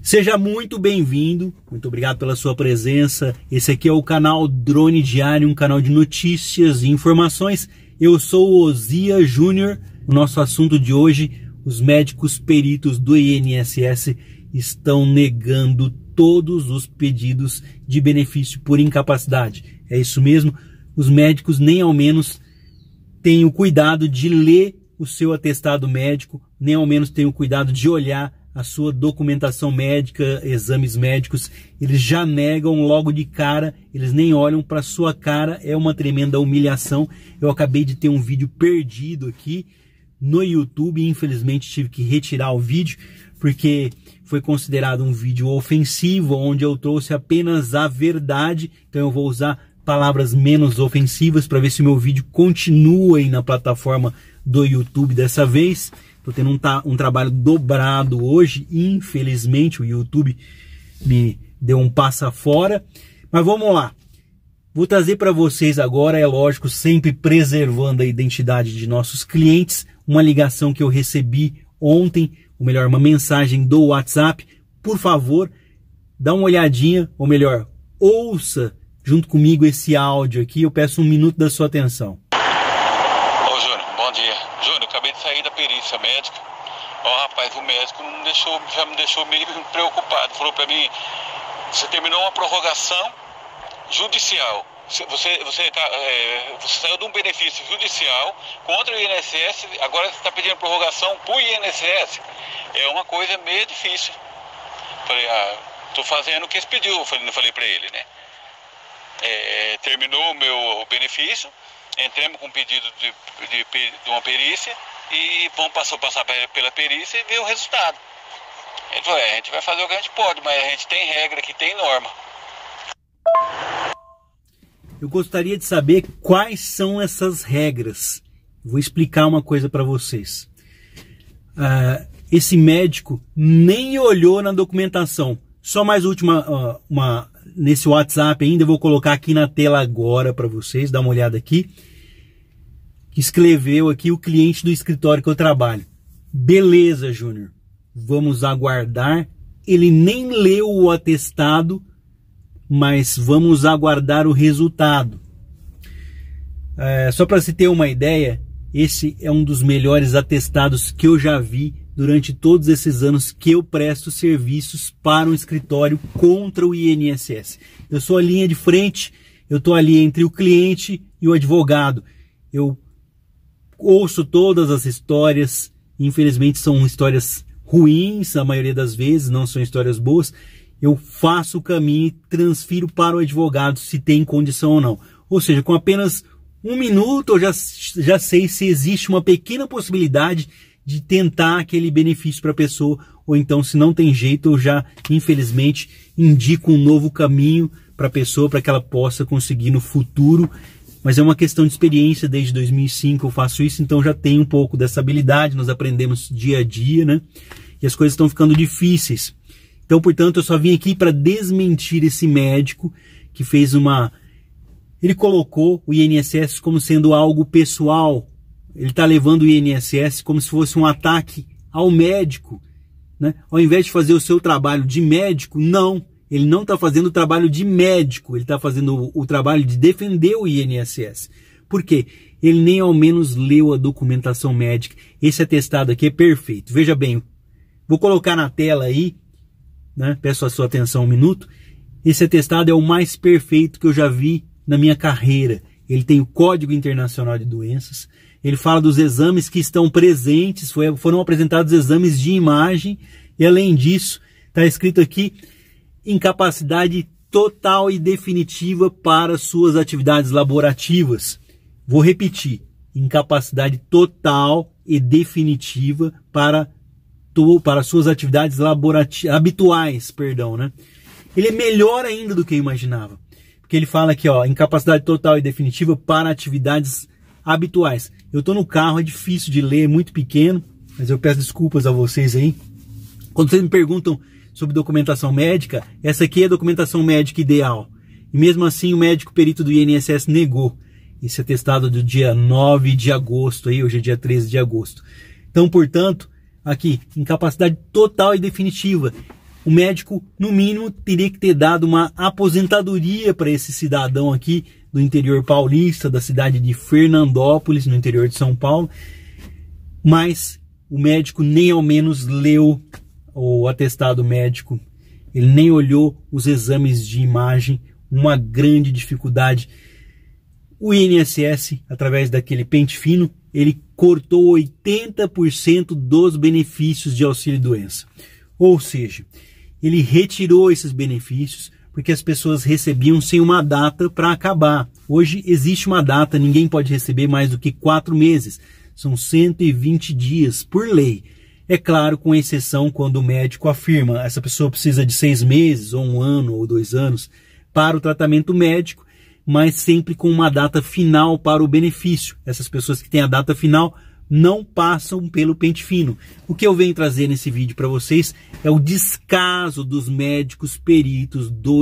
Seja muito bem-vindo, muito obrigado pela sua presença. Esse aqui é o canal Drone Diário, um canal de notícias e informações. Eu sou o Ozia Júnior. O nosso assunto de hoje, os médicos peritos do INSS estão negando todos os pedidos de benefício por incapacidade. É isso mesmo, os médicos nem ao menos têm o cuidado de ler o seu atestado médico, nem ao menos têm o cuidado de olhar a sua documentação médica, exames médicos. Eles já negam logo de cara, eles nem olham para sua cara, é uma tremenda humilhação. Eu acabei de ter um vídeo perdido aqui no YouTube e infelizmente tive que retirar o vídeo, porque foi considerado um vídeo ofensivo, onde eu trouxe apenas a verdade. Então eu vou usar palavras menos ofensivas para ver se o meu vídeo continua aí na plataforma do YouTube dessa vez. Estou tendo um trabalho dobrado hoje, infelizmente o YouTube me deu um passa fora. Mas vamos lá, vou trazer para vocês agora, é lógico, sempre preservando a identidade de nossos clientes, uma ligação que eu recebi ontem, ou melhor, uma mensagem do WhatsApp. Por favor, dá uma olhadinha, ou melhor, ouça junto comigo esse áudio aqui. Eu peço um minuto da sua atenção. Ô Júnior, bom dia. Júnior, acabei de sair da perícia médica. Ó, rapaz, o médico já me deixou meio preocupado. Falou pra mim, você terminou uma prorrogação judicial. Você saiu de um benefício judicial contra o INSS, agora você está pedindo prorrogação para o INSS. É uma coisa meio difícil. Falei, tô fazendo o que eles pediu, falei para ele, né? Terminou o meu benefício, entramos com um pedido de uma perícia e vamos passar pela perícia e ver o resultado. Ele falou, a gente vai fazer o que a gente pode, mas a gente tem regra aqui, tem norma. Eu gostaria de saber quais são essas regras. Vou explicar uma coisa para vocês. Esse médico nem olhou na documentação. Só mais última, nesse WhatsApp ainda, eu vou colocar aqui na tela agora para vocês, dá uma olhada aqui. Escreveu aqui o cliente do escritório que eu trabalho. Beleza, Júnior. Vamos aguardar. Ele nem leu o atestado, mas vamos aguardar o resultado. Só para se ter uma ideia, esse é um dos melhores atestados que eu já vi durante todos esses anos que eu presto serviços para um escritório contra o INSS. Eu sou a linha de frente, eu estou ali entre o cliente e o advogado. Eu ouço todas as histórias, infelizmente são histórias ruins, a maioria das vezes, não são histórias boas. Eu faço o caminho e transfiro para o advogado se tem condição ou não. Ou seja, com apenas um minuto eu já sei se existe uma pequena possibilidade de tentar aquele benefício para a pessoa, ou então, se não tem jeito, eu já, infelizmente, indico um novo caminho para a pessoa, para que ela possa conseguir no futuro. Mas é uma questão de experiência, desde 2005 eu faço isso, então já tenho um pouco dessa habilidade, nós aprendemos dia a dia, né? E as coisas estão ficando difíceis. Então, portanto, eu só vim aqui para desmentir esse médico que fez ele colocou o INSS como sendo algo pessoal. Ele está levando o INSS como se fosse um ataque ao médico, né? Ao invés de fazer o seu trabalho de médico, não. Ele não está fazendo o trabalho de médico, ele está fazendo o trabalho de defender o INSS. Por quê? Ele nem ao menos leu a documentação médica. Esse atestado aqui é perfeito. Veja bem, vou colocar na tela aí, né? Peço a sua atenção um minuto. Esse atestado é o mais perfeito que eu já vi na minha carreira. Ele tem o Código Internacional de Doenças, ele fala dos exames que estão presentes, foram apresentados exames de imagem, e além disso, está escrito aqui, incapacidade total e definitiva para suas atividades laborativas. Vou repetir, incapacidade total e definitiva para suas atividades habituais, né? Ele é melhor ainda do que eu imaginava, porque ele fala aqui, ó, incapacidade total e definitiva para atividades habituais. Eu estou no carro, é difícil de ler, é muito pequeno, mas eu peço desculpas a vocês aí. Quando vocês me perguntam sobre documentação médica, essa aqui é a documentação médica ideal. E mesmo assim o médico perito do INSS negou esse atestado do dia 9 de agosto, aí, hoje é dia 13 de agosto. Então, portanto, aqui, incapacidade total e definitiva. O médico, no mínimo, teria que ter dado uma aposentadoria para esse cidadão aqui do interior paulista, da cidade de Fernandópolis, no interior de São Paulo. Mas o médico nem ao menos leu o atestado médico, ele nem olhou os exames de imagem, uma grande dificuldade. O INSS, através daquele pente fino, ele cortou 80% dos benefícios de auxílio-doença. Ou seja, ele retirou esses benefícios porque as pessoas recebiam sem uma data para acabar. Hoje existe uma data, ninguém pode receber mais do que 4 meses. São 120 dias por lei. É claro, com exceção quando o médico afirma essa pessoa precisa de 6 meses, ou 1 ano, ou 2 anos para o tratamento médico, mas sempre com uma data final para o benefício. Essas pessoas que têm a data final não passam pelo pente fino. O que eu venho trazer nesse vídeo para vocês é o descaso dos médicos peritos do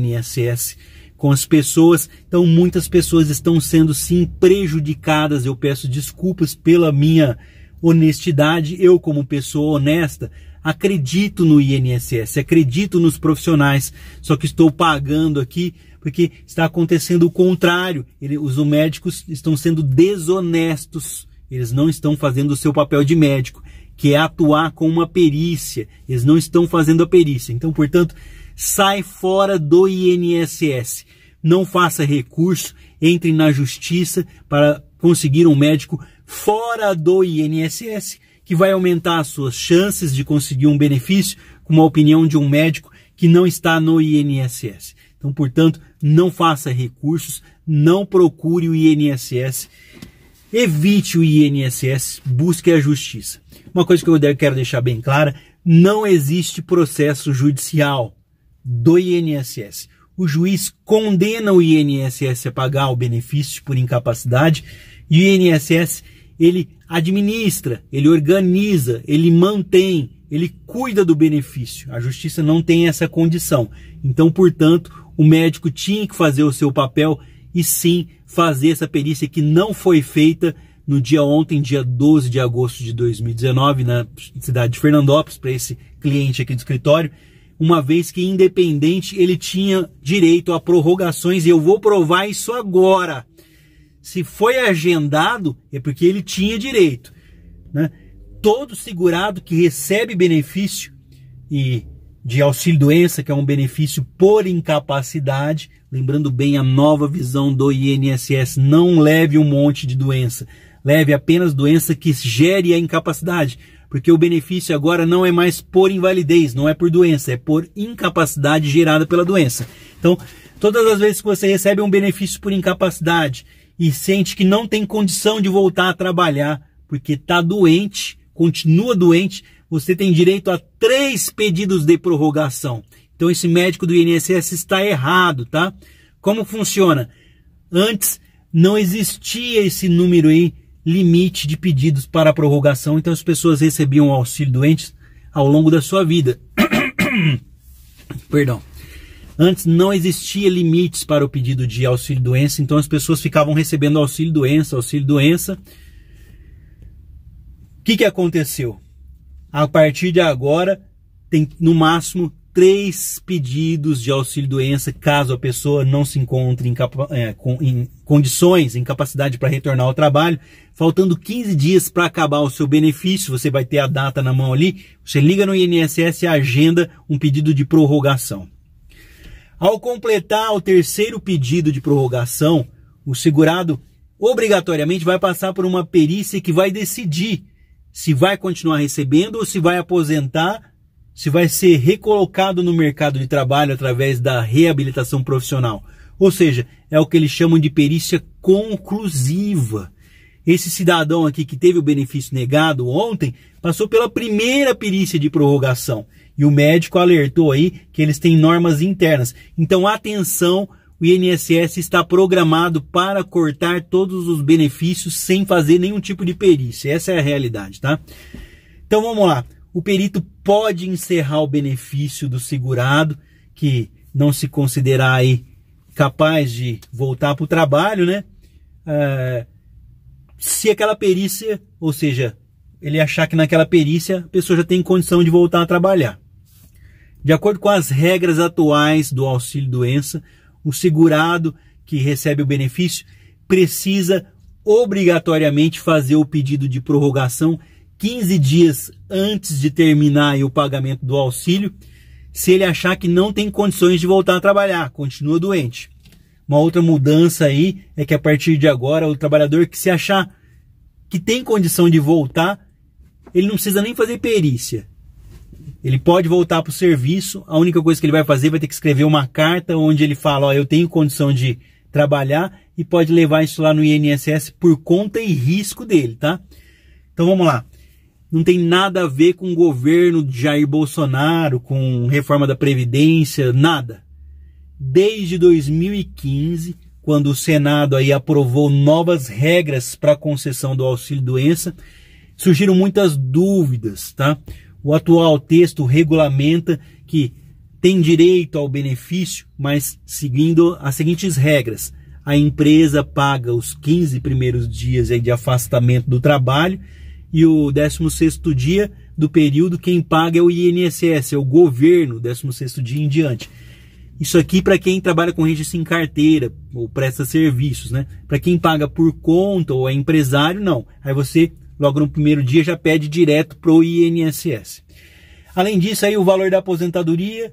INSS com as pessoas. Então muitas pessoas estão sendo sim prejudicadas. Eu peço desculpas pela minha honestidade. Eu, como pessoa honesta, acredito no INSS, acredito nos profissionais, só que estou pagando aqui porque está acontecendo o contrário. Os médicos estão sendo desonestos, eles não estão fazendo o seu papel de médico, que é atuar com uma perícia. Eles não estão fazendo a perícia. Então, portanto, sai fora do INSS. Não faça recurso, entre na justiça para conseguir um médico fora do INSS, que vai aumentar as suas chances de conseguir um benefício com uma opinião de um médico que não está no INSS. Então, portanto, não faça recursos, não procure o INSS, evite o INSS, busque a justiça. Uma coisa que eu quero deixar bem clara, não existe processo judicial do INSS. O juiz condena o INSS a pagar o benefício por incapacidade e o INSS, ele administra, ele organiza, ele mantém, ele cuida do benefício. A justiça não tem essa condição. Então, portanto, o médico tinha que fazer o seu papel e sim fazer essa perícia que não foi feita no dia ontem, dia 12 de agosto de 2019, na cidade de Fernandópolis, para esse cliente aqui do escritório, uma vez que independente ele tinha direito a prorrogações, e eu vou provar isso agora. Se foi agendado, é porque ele tinha direito, né? Todo segurado que recebe benefício de auxílio-doença, que é um benefício por incapacidade, lembrando bem a nova visão do INSS, não leve um monte de doença, leve apenas doença que gere a incapacidade, porque o benefício agora não é mais por invalidez, não é por doença, é por incapacidade gerada pela doença. Então, todas as vezes que você recebe um benefício por incapacidade e sente que não tem condição de voltar a trabalhar, porque está doente, continua doente, você tem direito a 3 pedidos de prorrogação. Então esse médico do INSS está errado, tá? Como funciona? Antes não existia esse número aí, limite de pedidos para prorrogação, então as pessoas recebiam auxílio doente ao longo da sua vida. Perdão. Antes não existia limites para o pedido de auxílio doença, então as pessoas ficavam recebendo auxílio doença. O que aconteceu? A partir de agora, tem no máximo 3 pedidos de auxílio-doença, caso a pessoa não se encontre em condições, em capacidade para retornar ao trabalho. Faltando 15 dias para acabar o seu benefício, você vai ter a data na mão ali, você liga no INSS e agenda um pedido de prorrogação. Ao completar o 3º pedido de prorrogação, o segurado obrigatoriamente vai passar por uma perícia que vai decidir se vai continuar recebendo ou se vai aposentar, se vai ser recolocado no mercado de trabalho através da reabilitação profissional. Ou seja, é o que eles chamam de perícia conclusiva. Esse cidadão aqui que teve o benefício negado ontem, passou pela primeira perícia de prorrogação. E o médico alertou aí que eles têm normas internas. Então, atenção, o INSS está programado para cortar todos os benefícios sem fazer nenhum tipo de perícia. Essa é a realidade, tá? Então vamos lá. O perito pode encerrar o benefício do segurado, que não se considerar aí capaz de voltar para o trabalho, né? Se aquela perícia, ou seja, ele achar que naquela perícia a pessoa já tem condição de voltar a trabalhar. De acordo com as regras atuais do auxílio-doença, o segurado que recebe o benefício precisa obrigatoriamente fazer o pedido de prorrogação 15 dias antes de terminar o pagamento do auxílio, se ele achar que não tem condições de voltar a trabalhar, continua doente. Uma outra mudança aí é que a partir de agora o trabalhador que se achar que tem condição de voltar, ele não precisa nem fazer perícia. Ele pode voltar para o serviço, a única coisa que ele vai fazer vai ter que escrever uma carta onde ele fala, ó, eu tenho condição de trabalhar, e pode levar isso lá no INSS por conta e risco dele, tá? Então vamos lá. Não tem nada a ver com o governo de Jair Bolsonaro, com reforma da Previdência, nada. Desde 2015, quando o Senado aí aprovou novas regras para a concessão do auxílio-doença, surgiram muitas dúvidas, tá? O atual texto regulamenta que tem direito ao benefício, mas seguindo as seguintes regras. A empresa paga os 15 primeiros dias aí de afastamento do trabalho e o 16º dia do período quem paga é o INSS, é o governo, 16º dia em diante. Isso aqui para quem trabalha com registro em carteira ou presta serviços, né? Para quem paga por conta ou é empresário, não. Aí você, logo no primeiro dia, já pede direto para o INSS. Além disso, aí o valor da aposentadoria,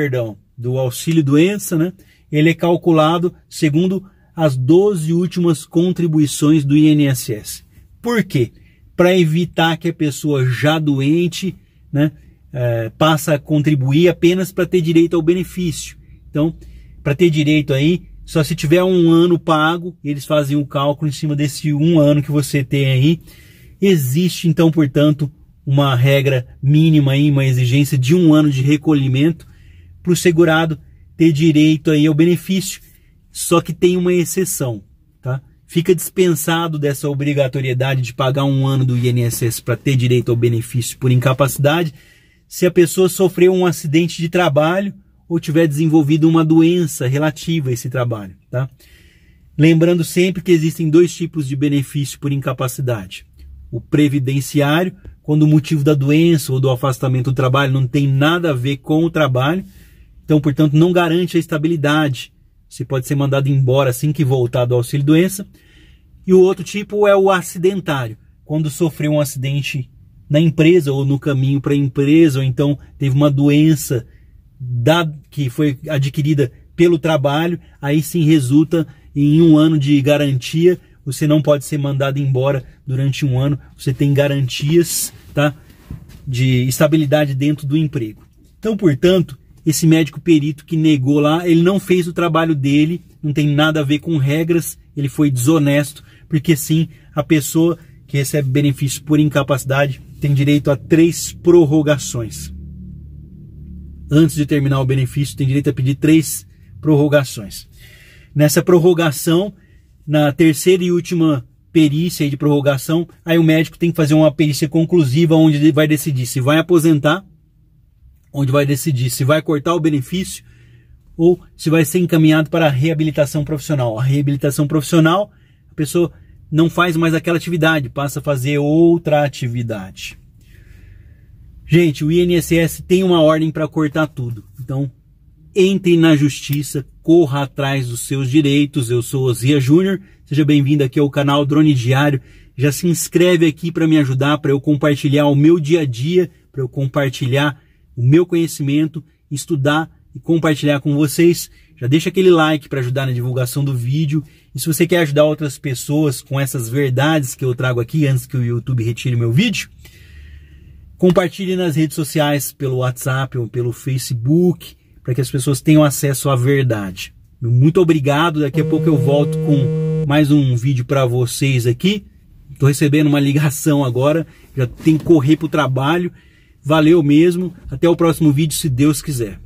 do auxílio-doença, né? Ele é calculado segundo as 12 últimas contribuições do INSS. Por quê? Para evitar que a pessoa já doente, né, passe a contribuir apenas para ter direito ao benefício. Então, para ter direito aí, só se tiver um ano pago, eles fazem o cálculo em cima desse um ano que você tem aí. Existe, então, portanto, uma regra mínima aí, uma exigência de um ano de recolhimento para o segurado ter direito aí ao benefício. Só que tem uma exceção, tá? Fica dispensado dessa obrigatoriedade de pagar um ano do INSS para ter direito ao benefício por incapacidade se a pessoa sofreu um acidente de trabalho ou tiver desenvolvido uma doença relativa a esse trabalho, tá? Lembrando sempre que existem dois tipos de benefício por incapacidade. O previdenciário, quando o motivo da doença ou do afastamento do trabalho não tem nada a ver com o trabalho, então, portanto, não garante a estabilidade. Você pode ser mandado embora assim que voltar do auxílio-doença. E o outro tipo é o acidentário, quando sofreu um acidente na empresa ou no caminho para a empresa, ou então teve uma doença que foi adquirida pelo trabalho, aí sim resulta em um ano de garantia. Você não pode ser mandado embora durante um ano, você tem garantias, tá, de estabilidade dentro do emprego. Então, portanto, esse médico perito que negou lá, ele não fez o trabalho dele, não tem nada a ver com regras, ele foi desonesto, porque sim, a pessoa que recebe benefício por incapacidade tem direito a 3 prorrogações. Antes de terminar o benefício, tem direito a pedir 3 prorrogações. Nessa prorrogação, na terceira e última perícia de prorrogação, aí o médico tem que fazer uma perícia conclusiva onde ele vai decidir se vai aposentar, onde vai decidir se vai cortar o benefício ou se vai ser encaminhado para a reabilitação profissional. A reabilitação profissional, a pessoa não faz mais aquela atividade, passa a fazer outra atividade. Gente, o INSS tem uma ordem para cortar tudo. Então, entre na justiça, corra atrás dos seus direitos. Eu sou Osias Júnior, seja bem-vindo aqui ao canal Drone Diário. Já se inscreve aqui para me ajudar, para eu compartilhar o meu dia a dia, para eu compartilhar o meu conhecimento, estudar e compartilhar com vocês. Já deixa aquele like para ajudar na divulgação do vídeo. E se você quer ajudar outras pessoas com essas verdades que eu trago aqui antes que o YouTube retire meu vídeo, compartilhe nas redes sociais, pelo WhatsApp ou pelo Facebook, para que as pessoas tenham acesso à verdade. Muito obrigado. Daqui a pouco eu volto com mais um vídeo para vocês aqui. Estou recebendo uma ligação agora, já tenho que correr para o trabalho. Valeu mesmo. Até o próximo vídeo, se Deus quiser.